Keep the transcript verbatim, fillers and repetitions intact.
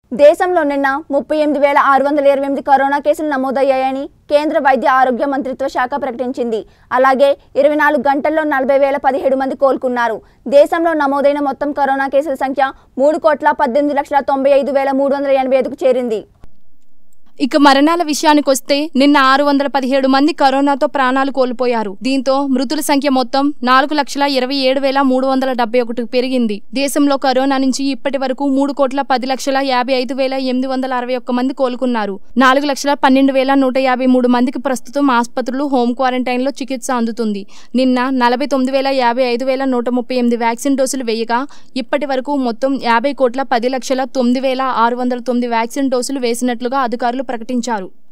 దేశంలో నిన్న ముప్పై ఎనిమిది వేల ఆరు వందల ఇరవై ఎనిమిది కరోనా కేసులు నమోదయ్యాయని కేంద్ర వైద్య ఆరోగ్య మంత్రిత్వ శాఖ ప్రకటించింది. అలాగే ఇరవై నాలుగు గంటల్లో నలభై వేల పదిహేడు మంది కోలుకున్నారు. దేశంలో నమోదైన మొత్తం కరోనా కేసుల సంఖ్య మూడు కోట్ల పద్దెనిమిది లక్షల తొంభై ఐదు వేల మూడు వందల ఎనభై ఐదుకు చేరింది. ఇక మరణాల విషయానికొస్తే నిన్న ఆరు వందల పదిహేడు మంది కరోనాతో ప్రాణాలు కోల్పోయారు. దీంతో మృతుల సంఖ్య మొత్తం నాలుగు లక్షల ఇరవై ఏడు వేల మూడు వందల డెబ్బై ఒకటికి పెరిగింది. దేశంలో కరోనా నుంచి ఇప్పటి వరకు మూడు కోట్ల పది లక్షల యాభై ఐదు వేల ఎనిమిది వందల అరవై ఒక్క మంది కోలుకున్నారు. నాలుగు లక్షల పన్నెండు వేల నూట యాభై మూడు మందికి ప్రస్తుతం ఆసుపత్రులు, హోం క్వారంటైన్ లో చికిత్స అందుతుంది. నిన్న నలభై తొమ్మిది వేల యాభై ఐదు వేల నూట ముప్పై ఎనిమిది వ్యాక్సిన్ డోసులు వేయగా ఇప్పటి వరకు మొత్తం యాభై కోట్ల పది లక్షల తొమ్మిది వేల ఆరు వందల తొమ్మిది వ్యాక్సిన్ డోసులు వేసినట్లుగా అధికారులు ప్రకటించారు.